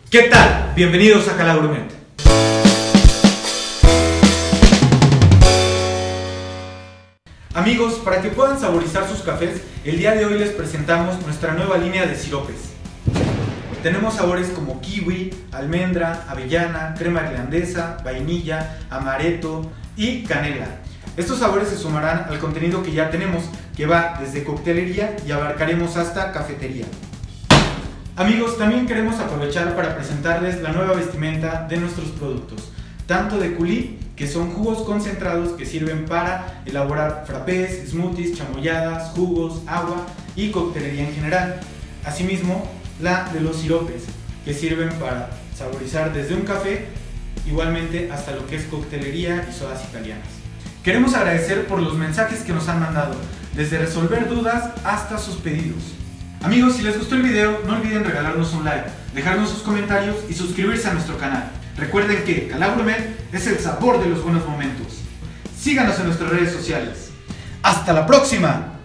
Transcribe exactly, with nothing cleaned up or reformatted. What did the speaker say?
¿Qué tal? Bienvenidos a Cala Gourmet. Amigos, para que puedan saborizar sus cafés, el día de hoy les presentamos nuestra nueva línea de siropes. Tenemos sabores como kiwi, almendra, avellana, crema irlandesa, vainilla, amaretto y canela. Estos sabores se sumarán al contenido que ya tenemos, que va desde coctelería y abarcaremos hasta cafetería. Amigos, también queremos aprovechar para presentarles la nueva vestimenta de nuestros productos, tanto de Culí, que son jugos concentrados que sirven para elaborar frappés, smoothies, chamoyadas, jugos, agua y coctelería en general. Asimismo, la de los siropes, que sirven para saborizar desde un café, igualmente hasta lo que es coctelería y sodas italianas. Queremos agradecer por los mensajes que nos han mandado, desde resolver dudas hasta sus pedidos. Amigos, si les gustó el video, no olviden regalarnos un like, dejarnos sus comentarios y suscribirse a nuestro canal. Recuerden que Cala Gourmet es el sabor de los buenos momentos. Síganos en nuestras redes sociales. ¡Hasta la próxima!